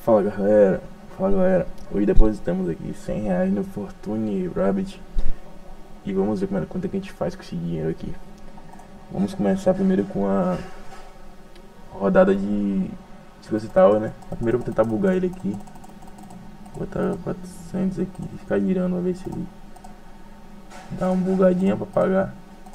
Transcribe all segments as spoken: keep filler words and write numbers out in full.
Fala galera, fala galera. Hoje depositamos aqui cem reais no Fortune Rabbit e vamos ver como é, quanto é que a gente faz com esse dinheiro aqui. Vamos começar primeiro com a rodada de Secret Tower, né? Primeiro eu vou tentar bugar ele aqui. Vou botar quatrocentos aqui, ficar girando pra ver se ele dá uma bugadinha pra pagar.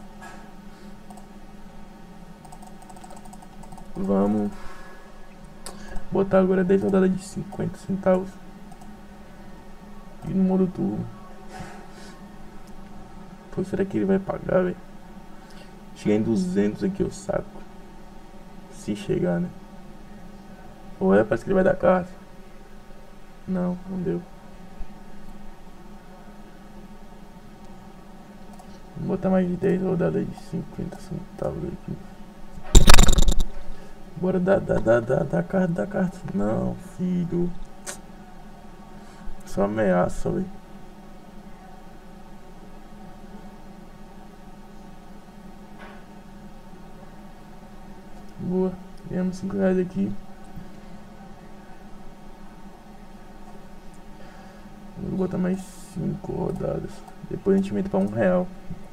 Vamos botar agora dez rodadas de cinquenta centavos. E no modo turbo. Pô, será que ele vai pagar, velho? Cheguei em duzentos aqui, o saco. Se chegar, né? Ou é, parece que ele vai dar carta. Não, não deu. Vou botar mais de dez rodadas de cinquenta centavos aqui. Bora dar, dar, dar, dar, dar carta, dar carta. Não, filho. Só ameaça, velho. Boa, ganhamos cinco reais aqui. Vou botar mais cinco rodadas. Depois a gente mete pra um real.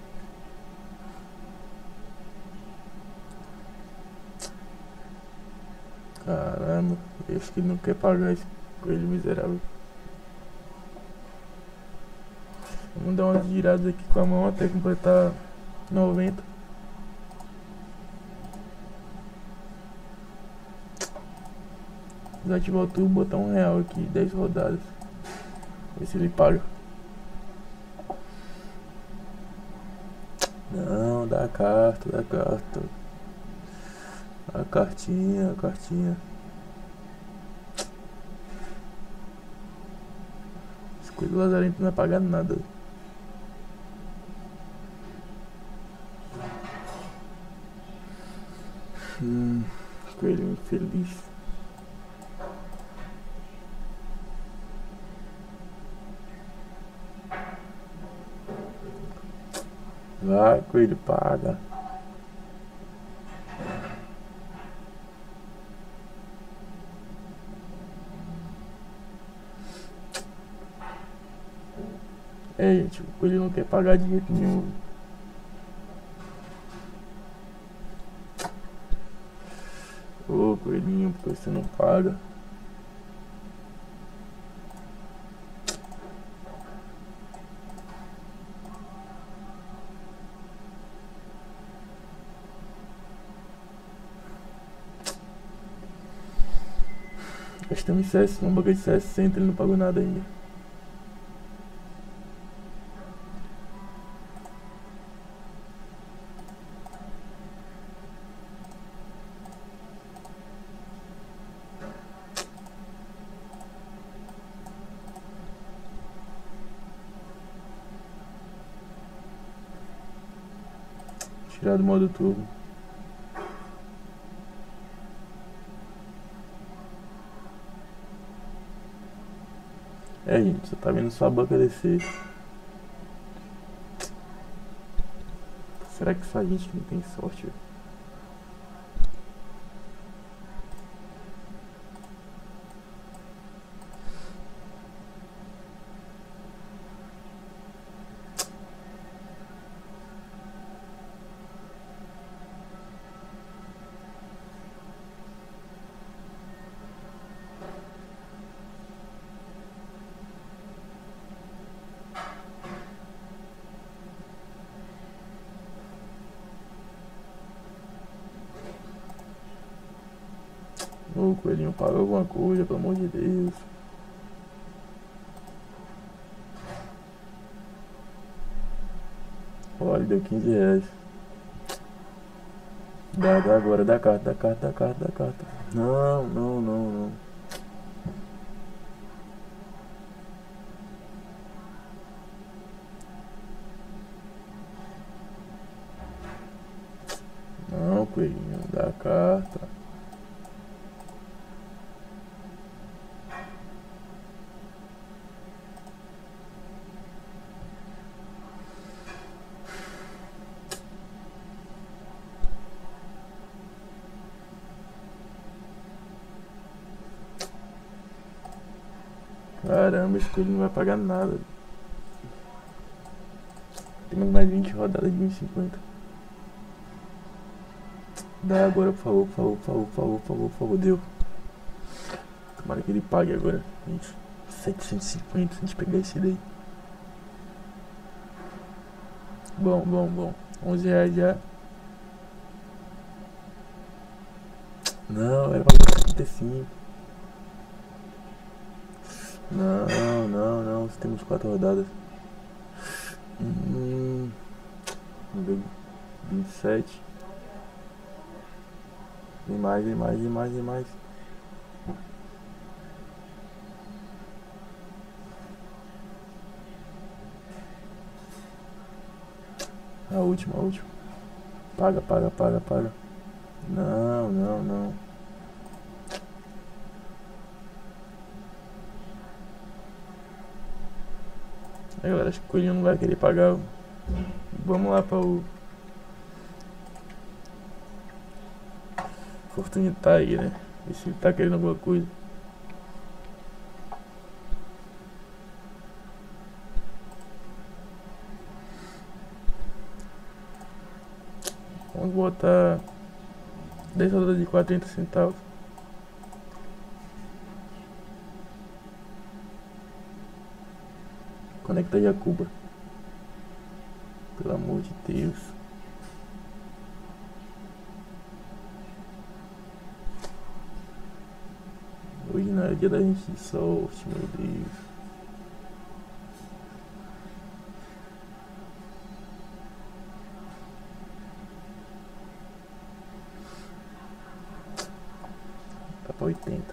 Caramba, eu acho que ele não quer pagar esse coelho miserável. Vamos dar umas giradas aqui com a mão até completar noventa. Desativar o turbo, botar um real aqui, dez rodadas. Ver se ele paga. Não, dá a carta, dá a carta. A cartinha, a cartinha. Esse coelho lazarento não vai pagar nada. Hum, coelho infeliz. Vai, coelho, paga. É, gente, o coelho não quer pagar de jeito nenhum. Ô, coelhinho, porque você não paga? Gastamos em C S, um bagulho de C S sessenta, ele não pagou nada ainda. Tirar do modo turbo. É, gente, você tá vendo sua banca descer. Será que só a gente não tem sorte, velho? Ô, coelhinho, paga alguma coisa, pelo amor de Deus. Olha, deu quinze reais. Dá, dá agora, dá carta, dá carta, dá carta, dá carta. Não, não, não, não. Não, coelhinho, dá carta. Caramba, esse coelho não vai pagar nada. Temos mais vinte rodadas de mil e cinquenta. Dá agora, por favor, por favor, por favor, por favor, por favor, por favor, deu. Tomara que ele pague agora. Gente, setecentos e cinquenta se a gente pegar esse daí. Bom, bom, bom. onze reais já. Não, era pra trinta e cinco. Não, não, não. Temos quatro rodadas. Hum, vinte e sete. Vem mais, vem mais, vem mais, vem mais. A última, a última. Paga, paga, paga, paga. Não, não, não. Aí, galera, acho que o coelhinho não vai querer pagar. Vamos lá para o Fortune tá aí, né? Ver se ele tá querendo alguma coisa. Vamos botar dez rodadas de quarenta centavos. Conecta Jacuba. Pelo amor de Deus. Hoje não é dia da gente de sorte, meu Deus. Tá pra oitenta.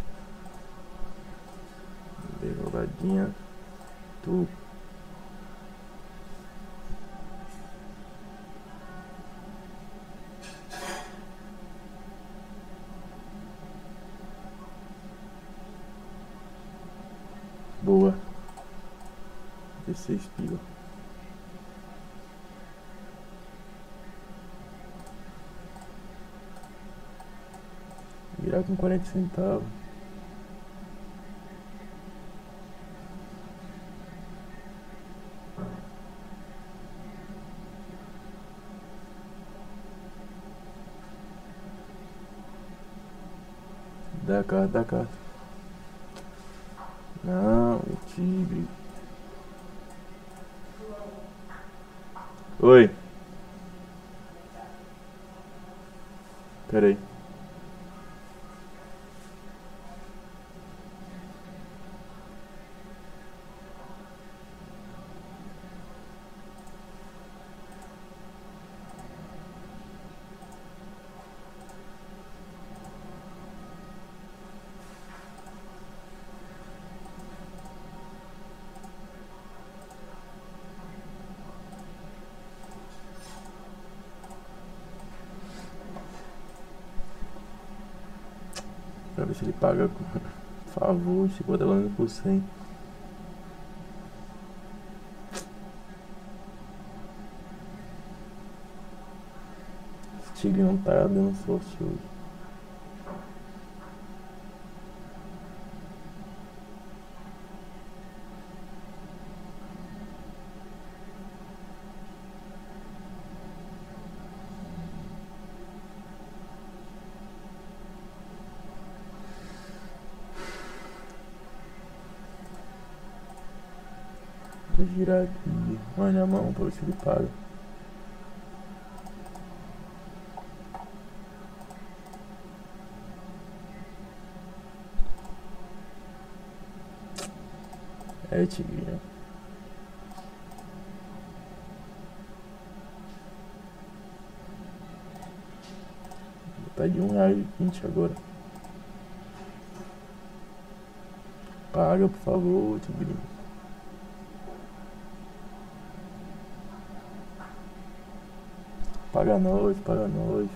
Dez rodadinha. Tu. Boa. dezesseis pila. Virar com quarenta centavos. Dá carta, dá carta. Não, o tigre. Oi. Pera aí. Pra ver se ele paga. Por favor, chegou dando por cem. Esse tigre não tá dando sorte hoje. Vou girar aqui, mais na mão pra ver se ele paga. É, tigrinho. Vou botar de um real e vinte agora. Paga, por favor, tigrinho. Paga nós, paga nós.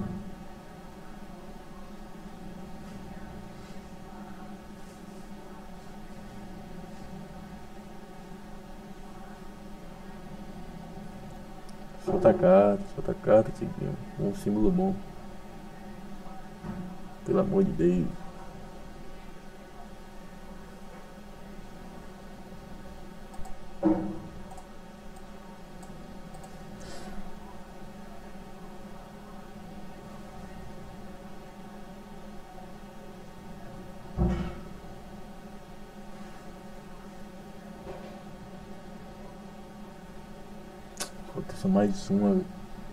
Solta a carta, solta a carta, tigrinho. Um símbolo bom. Pelo amor de Deus. Falta só mais uma, velho.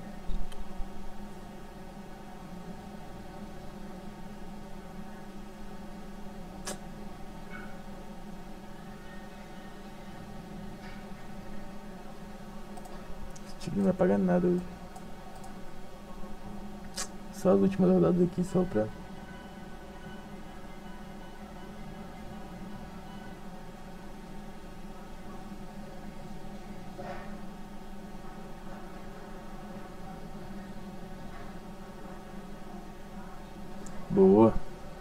Esse time não vai pagar nada hoje. Só as últimas rodadas aqui, só pra... Boa.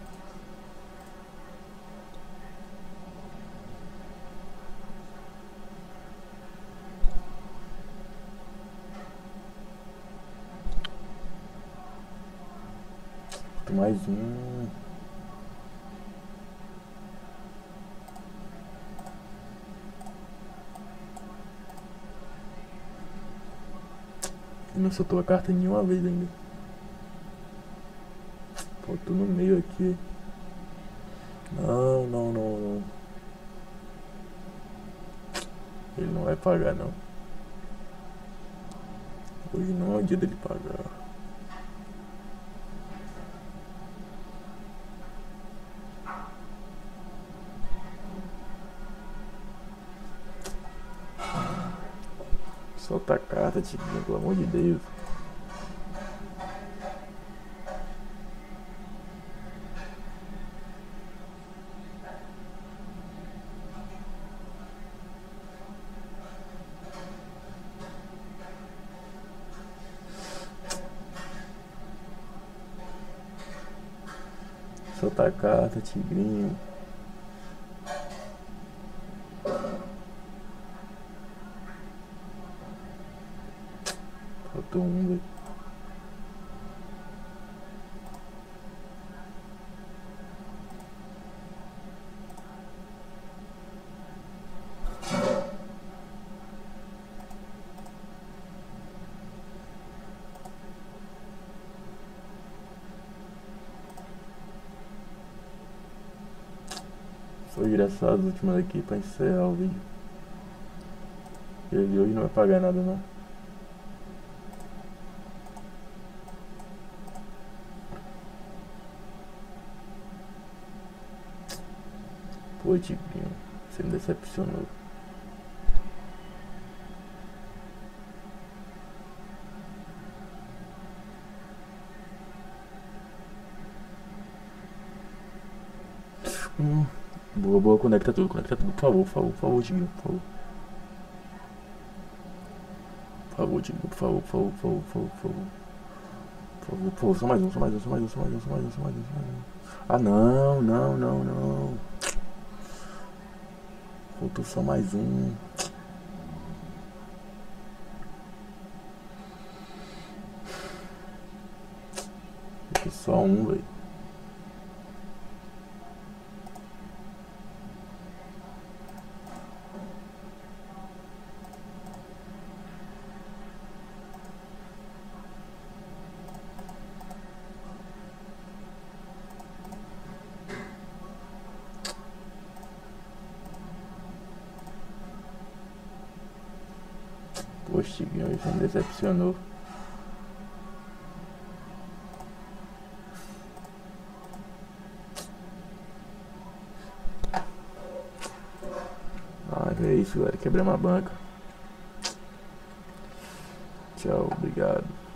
Falta mais um. Ele não soltou a carta nenhuma vez ainda. Faltou no meio aqui. Não, não, não, não. Ele não vai pagar, não. Hoje não é o dia dele pagar. Solta a carta, Tiguinho, pelo amor de Deus. Solta a carta, Tigrinho. Faltou um, velho. Só virar só as últimas aqui pra encerrar o vídeo. Ele hoje não vai pagar nada, não. Pô, Tigrinho, você me decepcionou. Hum, boa, boa, conecta tudo, conecta tudo, por favor, por favor, por favor, Tigrinho, por favor. Por favor, Tigrinho, por favor, por favor, por favor, por favor, por favor. Por favor, por favor, só mais um, só mais um, só mais um, só mais um, só mais um, só mais um, só mais um. Ah, não, não, não, não. Faltou só mais um. Faltou só um, velho. Poxa, Tigrinho, isso me decepcionou. Ah, é isso, galera. Quebramos a banca. Tchau, obrigado.